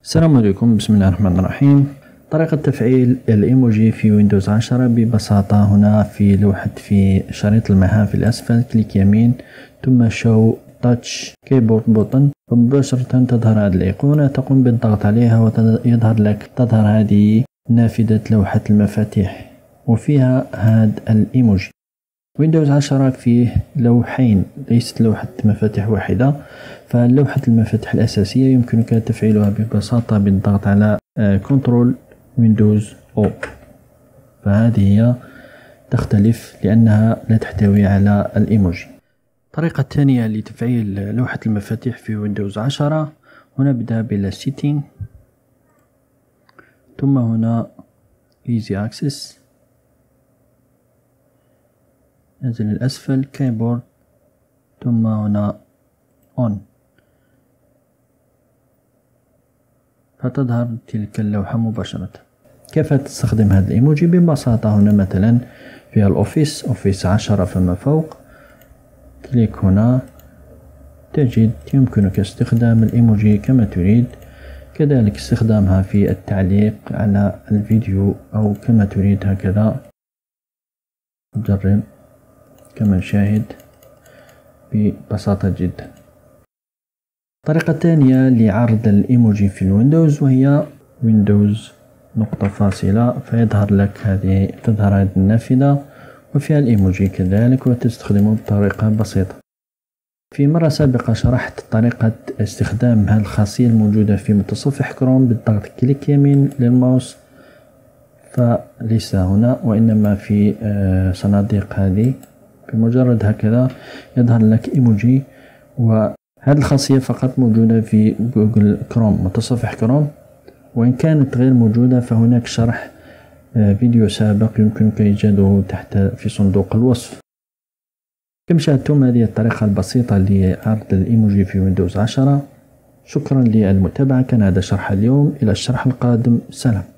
السلام عليكم، بسم الله الرحمن الرحيم. طريقة تفعيل الإيموجي في ويندوز 10 ببساطة. هنا في شريط المهام في الأسفل كليك يمين ثم شو تاتش كيبورد بوتن، ومباشرة تظهر هذه الأيقونة، تقوم بالضغط عليها تظهر هذه نافذة لوحة المفاتيح وفيها هذا الإيموجي. ويندوز 10 فيه لوحين، ليست لوحة مفاتيح واحدة، فلوحة المفاتيح الأساسية يمكنك تفعيلها ببساطة بالضغط على كنترول ويندوز أو، فهذه هي تختلف لأنها لا تحتوي على الإيموجي. الطريقة الثانية لتفعيل لوحة المفاتيح في ويندوز 10، هنا نبدأ بالسيتينج، ثم هنا Easy Access، ننزل الأسفل كيبورد، ثم هنا On، فتظهر تلك اللوحة مباشرة. كيف تستخدم هذا الإيموجي؟ ببساطة هنا مثلا في الأوفيس، أوفيس 10 فما فوق، كليك هنا تجد يمكنك استخدام الإيموجي كما تريد، كذلك استخدامها في التعليق على الفيديو أو كما تريد هكذا. نجرب كما نشاهد ببساطة جدا. الطريقة الثانية لعرض الإيموجي في الويندوز وهي ويندوز نقطة فاصلة، تظهر هذه النافذة وفيها الإيموجي كذلك، وتستخدمه بطريقة بسيطة. في مرة سابقة شرحت طريقة استخدام هذه الخاصية الموجودة في متصفح كروم بالضغط كليك يمين للماوس، فليس هنا وإنما في صناديق هذه، بمجرد هكذا يظهر لك إيموجي. وهذه الخاصية فقط موجودة في جوجل كروم، متصفح كروم، وإن كانت غير موجودة فهناك شرح فيديو سابق يمكنك إيجاده تحت في صندوق الوصف. كما شاهدتم هذه الطريقة البسيطة لعرض الإيموجي في ويندوز 10. شكرا للمتابعة، كان هذا شرح اليوم، إلى الشرح القادم، سلام.